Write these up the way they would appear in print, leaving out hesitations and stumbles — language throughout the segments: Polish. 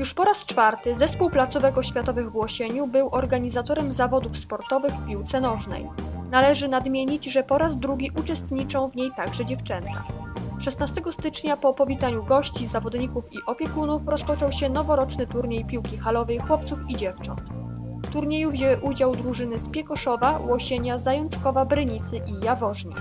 Już po raz czwarty zespół placówek oświatowych w Łosieniu był organizatorem zawodów sportowych w piłce nożnej. Należy nadmienić, że po raz drugi uczestniczą w niej także dziewczęta. 16 stycznia po powitaniu gości, zawodników i opiekunów rozpoczął się noworoczny turniej piłki halowej chłopców i dziewcząt. W turnieju wzięły udział drużyny z Piekoszowa, Łosienia, Zajączkowa, Brynicy i Jaworzna.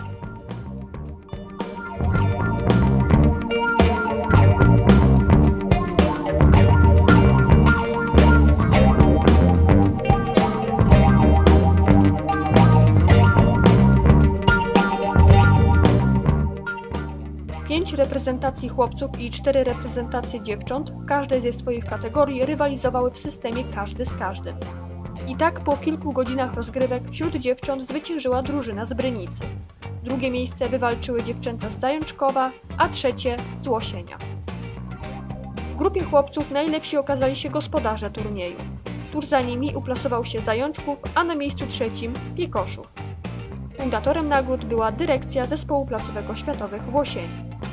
Pięć reprezentacji chłopców i 4 reprezentacje dziewcząt w każdej ze swoich kategorii rywalizowały w systemie każdy z każdym. I tak po kilku godzinach rozgrywek wśród dziewcząt zwyciężyła drużyna z Brynicy. Drugie miejsce wywalczyły dziewczęta z Zajączkowa, a trzecie z Łosienia. W grupie chłopców najlepsi okazali się gospodarze turnieju. Tuż za nimi uplasował się Zajączków, a na miejscu trzecim Piekoszów. Fundatorem nagród była dyrekcja Zespołu Placówek Oświatowych w Łosieniu.